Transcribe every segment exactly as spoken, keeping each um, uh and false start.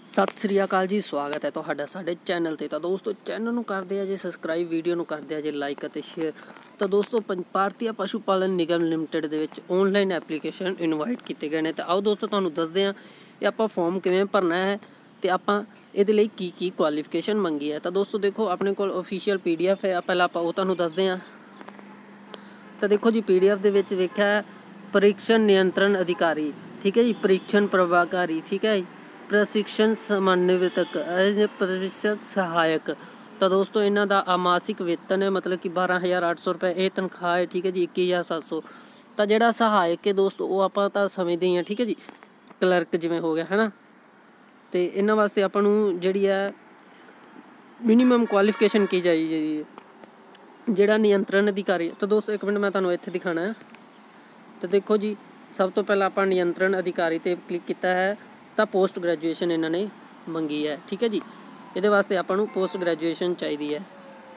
सत श्री अकाल जी, स्वागत है तुहाडा साडे चैनल ते। तो दोस्तों चैनल नूं करदे आ जे सबसक्राइब, वीडियो नूं करदे आ जे लाइक अते शेयर। तो दोस्तों भारतीय पशु पालन निगम लिमिटेड दे विच ऑनलाइन एप्लीकेशन इनवाइट कीते गए ने। तो आओ दोस्तों तुहानूं दसदे आ कि आपां फॉर्म किवें भरना है ते आपां इहदे लई की की क्वालीफिकेशन मंगी है। तो दोस्तों देखो अपने कोल ऑफिशियल पी डी एफ है, पहला आपां ओह तुहानूं दसदे आ। तो देखो जी पी डी एफ दे विच वेखिआ परीक्षण नियंत्रण अधिकारी, ठीक है जी, परीक्षण प्रभाकारी, ठीक है, प्रशिक्षण समन्वयक, प्रतिशत सहायक। तो दोस्तों इन्हों का आमासिक वेतन है मतलब कि बारह हज़ार अठ सौ रुपये ये तनख्वाह है, ठीक है जी, इक्की हज़ार सत्त सौ। तो जोड़ा सहायक है दोस्तों वो आप समझते ही हैं, ठीक है जी, क्लर्क जिमें हो गया है ना। तो इन्होंने वास्ते आपू जी है मिनीमम क्वालीफिकेशन की चाहिए जोड़ा नियंत्रण अधिकारी। तो दोस्तों एक मिनट मैं तुम्हें इत्थे दिखाना है। तो देखो जी सब तो पहला आप नियंत्रण अधिकारी पर क्लिक किया है तो पोस्ट ग्रैजुएशन इन्होंने मंगी है, ठीक है जी। ये वास्ते आपू पोस्ट ग्रैजुएशन चाहिए है।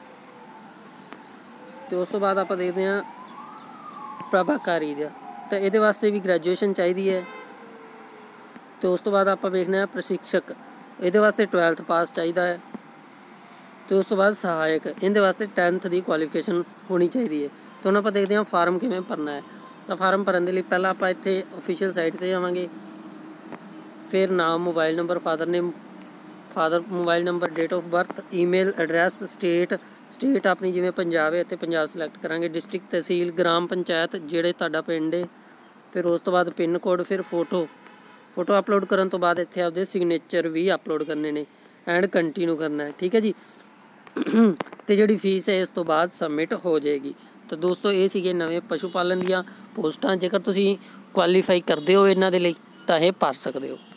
तो उस तो बाद आप देखते हैं प्रभाकारी का, तो ये वास्ते भी ग्रैजुएशन चाहिए है। तो उस तो बाद आप देखना है प्रशिक्षक, ये वास्ते ट्वेल्थ पास चाहिए है। तो उस तो बाद सहायक, इनके वास्ते टेंथ की क्वालीफिकेशन होनी चाहिए है। तो हम आप देखते हैं फार्म किमें भरना है। तो फार्म भरने के लिए पहला आप इत्थे ऑफिशियल साइट पर जावांगे, फिर नाम, mobile number, father name, father mobile number, date of birth, email address, state state अपनी जिमें पंजाब है तो पंजाब सिलेक्ट करांगे, डिस्ट्रिक्ट, तहसील, ग्राम पंचायत जिहड़े तुहाडा पिंड है, फिर उस तो बाद पिन कोड, फिर फोटो फोटो अपलोड करन तो बाद इत्थे आपदे सिग्नेचर भी अपलोड करने ने एंड कंटिन्यू करना है, ठीक है जी। तो जिहड़ी फीस है इस तो बाद सबमिट हो जाएगी। तो दोस्तों ये सीगे नवे पशु पालन दीआं पोस्टां, जेकर तुसीं क्वालीफाई करदे हो इन्हां दे लई तां इह भर सकदे हो।